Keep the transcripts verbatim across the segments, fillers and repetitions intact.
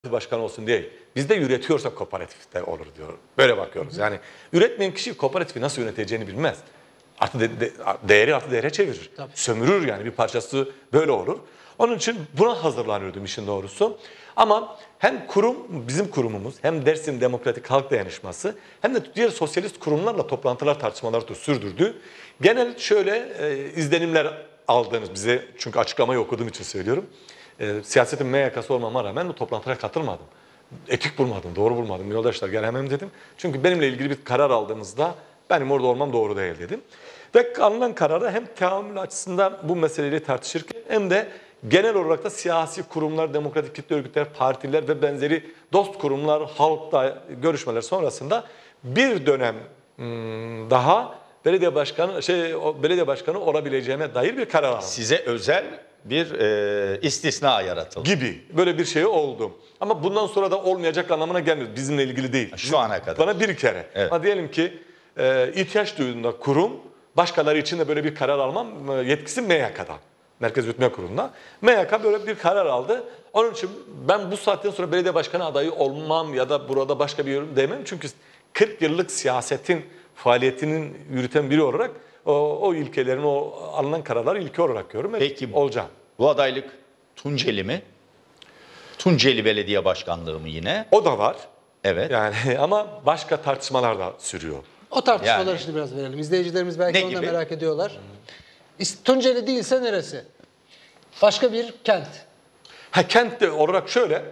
başkan olsun değil. Biz de üretiyorsak kooperatifte olur diyor. Böyle bakıyoruz. Yani üretmeyen kişi kooperatifi nasıl yöneteceğini bilmez. Artı de, de, değeri artı değere çevirir. Tabii. Sömürür yani, bir parçası böyle olur. Onun için buna hazırlanıyordum işin doğrusu. Ama hem kurum, bizim kurumumuz, hem Dersim Demokratik Halk Dayanışması, hem de diğer sosyalist kurumlarla toplantılar, tartışmaları da sürdürdü. Genel şöyle e, izlenimler aldığınız bize, çünkü açıklamayı okuduğum için söylüyorum. E, siyasetin M Y K'sı olmama rağmen bu toplantılara katılmadım. Etik bulmadım, doğru bulmadım. Yoldaşlar gelemem dedim. Çünkü benimle ilgili bir karar aldığınızda benim orada olmam doğru değil dedim. Ve alınan kararı hem teamül açısından bu meseleleri tartışırken hem de genel olarak da siyasi kurumlar, demokratik kitle örgütler, partiler ve benzeri dost kurumlar, halkla görüşmeler sonrasında bir dönem daha belediye başkanı şey belediye başkanı olabileceğime dair bir karar aldım. Size özel bir e, istisna yaratıldı. Gibi. Böyle bir şey oldu. Ama bundan sonra da olmayacak anlamına gelmiyor. Bizimle ilgili değil. Şu ana kadar. Bana bir kere. Evet. Ama diyelim ki e, ihtiyaç duyduğunda kurum, başkaları için de böyle bir karar almam e, yetkisi M Y K'da. Merkez Yürütme Kurulu'nda. M Y K böyle bir karar aldı. Onun için ben bu saatten sonra belediye başkanı adayı olmam ya da burada başka bir yorum demem. Çünkü kırk yıllık siyasetin faaliyetinin yürüten biri olarak o, o ilkelerin, o alınan kararları ilke olarak görüyorum. Peki olacağım. Bu adaylık Tunceli mi? Tunceli Belediye Başkanlığı mı yine? O da var. Evet. Yani ama başka tartışmalar da sürüyor. O tartışmaları Yani. şimdi biraz verelim. İzleyicilerimiz belki Ne onu da gibi? merak ediyorlar. Tunceli değilse neresi? Başka bir kent. Ha, kent de olarak şöyle,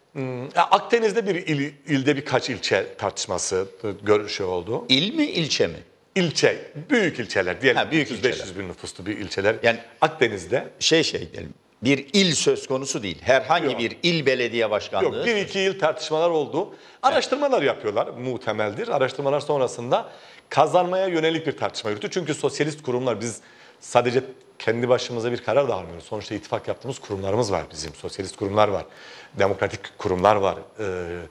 Akdeniz'de bir il, ilde birkaç ilçe tartışması, görüşü oldu. İl mi ilçe mi? İlçe, büyük ilçeler, diyelim Ha, büyük üç yüz beş yüz ilçeler. bin nüfuslu bir ilçeler. Yani- Akdeniz'de Şey şey diyelim. Bir il söz konusu değil. Herhangi Yok. bir il belediye başkanlığı. yok, bir iki yıl tartışmalar oldu. Araştırmalar yapıyorlar, muhtemeldir. Araştırmalar sonrasında kazanmaya yönelik bir tartışma yürütü. Çünkü sosyalist kurumlar, biz sadece kendi başımıza bir karar da almıyoruz. Sonuçta ittifak yaptığımız kurumlarımız var bizim. Sosyalist kurumlar var, demokratik kurumlar var ee,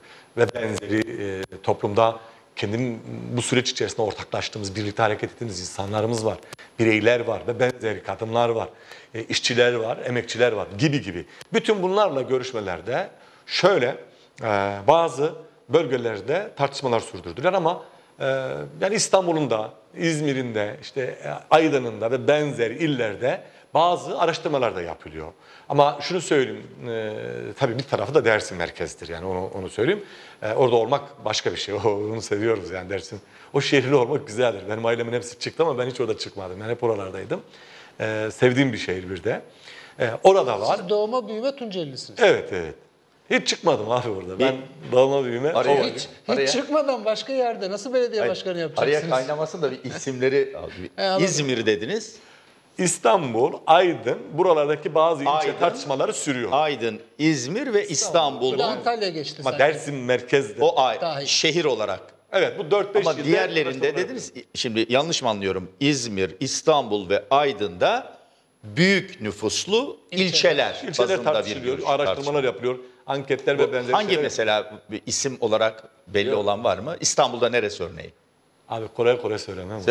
ve benzeri e, toplumda kendim bu süreç içerisinde ortaklaştığımız, birlikte hareket ettiğimiz insanlarımız var. Bireyler var ve benzeri kadınlar var. E, işçiler var, emekçiler var gibi gibi. Bütün bunlarla görüşmelerde şöyle e, bazı bölgelerde tartışmalar sürdürdüler ama e, yani İstanbul'un da, İzmir'in de, işte e, Aydın'ın da ve benzeri illerde bazı araştırmalar da yapılıyor. Ama şunu söyleyeyim, e, tabii bir tarafı da Dersim merkezdir, yani onu onu söyleyeyim. E, orada olmak başka bir şey, onu seviyoruz yani Dersim. O şehirli olmak güzeldir. Benim ailemin hepsi çıktı ama ben hiç orada çıkmadım. Ben hep oralardaydım. E, sevdiğim bir şehir bir de. E, orada var. Siz doğma büyüme Tuncelilisiniz. Evet, evet. Hiç çıkmadım abi orada. Ben doğma büyüme. Araya- o- Hiç, hiç Araya- çıkmadan başka yerde nasıl belediye Hayır, başkanı Araya yapacaksınız? kaynamasın da bir isimleri. He, anladım. İzmir dediniz. İstanbul, Aydın, buralardaki bazı ilçe Aydın, tartışmaları sürüyor. Aydın, İzmir ve İstanbul. Bir de Antalya geçti Ama zaten. Dersim merkezde. O ay, Dahil. şehir olarak. Evet, bu dört beş Ama ilde diğerlerinde tartışmalar dediniz, şimdi yanlış mı anlıyorum? İzmir, İstanbul ve Aydın'da büyük nüfuslu ilçeler, yapılıyor. İlçeler bazında bir tartışılıyor, görüş, araştırmalar tartışma. yapılıyor, anketler ve Bu benzeri hangi şeyler. mesela bir isim olarak belli Yok. olan var mı? İstanbul'da neresi örneği? Abi kolay kolay söylemem.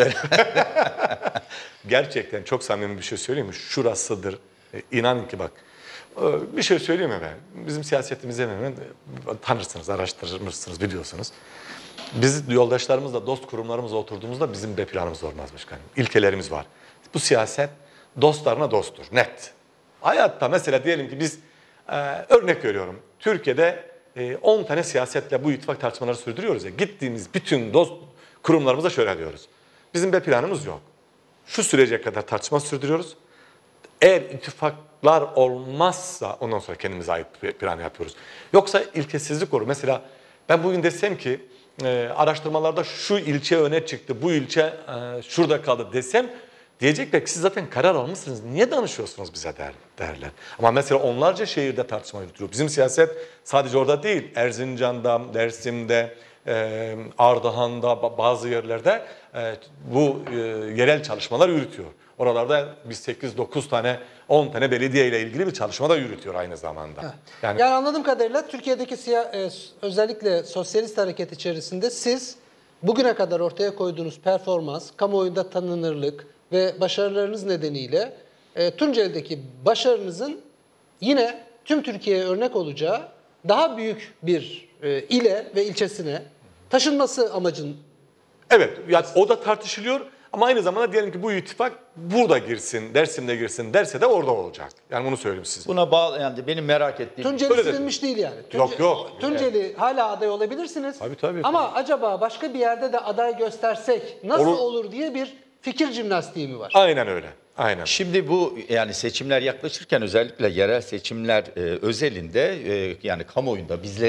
Gerçekten çok samimi bir şey söyleyeyim mi? Şurasıdır. E, İnanın ki bak. e, Bir şey söyleyeyim mi ben? Bizim siyasetimizi hemen e, tanırsınız, araştırırsınız, biliyorsunuz. Biz yoldaşlarımızla, dost kurumlarımızla oturduğumuzda bizim B planımız olmaz başkanım. İlkelerimiz var. Bu siyaset dostlarına dosttur, net. Hayatta mesela diyelim ki biz, e, örnek veriyorum, Türkiye'de e, on tane siyasetle bu ittifak tartışmaları sürdürüyoruz ya. Gittiğimiz bütün dost kurumlarımıza şöyle diyoruz. Bizim B planımız yok. Şu sürece kadar tartışma sürdürüyoruz. Eğer ittifaklar olmazsa ondan sonra kendimize ait bir plan yapıyoruz. Yoksa ilkesizlik olur. Mesela ben bugün desem ki e, araştırmalarda şu ilçe öne çıktı, bu ilçe e, şurada kaldı desem, diyecekler ki siz zaten karar almışsınız, niye danışıyorsunuz bize der, derler. Ama mesela onlarca şehirde tartışma yürütülüyor. Bizim siyaset sadece orada değil, Erzincan'da, Dersim'de, e, Ardahan'da, bazı yerlerde e, bu e, yerel çalışmalar yürütüyor. Oralarda biz sekiz dokuz tane, on tane belediye ile ilgili bir çalışma da yürütüyor aynı zamanda. Yani, yani anladığım kadarıyla Türkiye'deki siya, e, özellikle sosyalist hareket içerisinde siz bugüne kadar ortaya koyduğunuz performans, kamuoyunda tanınırlık ve başarılarınız nedeniyle e, Tunceli'deki başarınızın yine tüm Türkiye'ye örnek olacağı daha büyük bir e, ile ve ilçesine taşınması amacın. Evet, yani o da tartışılıyor ama aynı zamanda diyelim ki bu ittifak burada girsin, Dersim'de girsin derse de orada olacak. Yani bunu söyleyeyim size. Buna bağlı yani benim merak ettiğim Tunceli Öyle de- silinmiş değil yani. Yok, yok. Tunceli hala aday olabilirsiniz. Tabii, tabii. Ama acaba başka bir yerde de aday göstersek nasıl Olur. olur diye bir fikir jimnastiği mi var? Aynen öyle. Aynen. Şimdi bu yani seçimler yaklaşırken özellikle yerel seçimler e, özelinde e, yani kamuoyunda bizlerin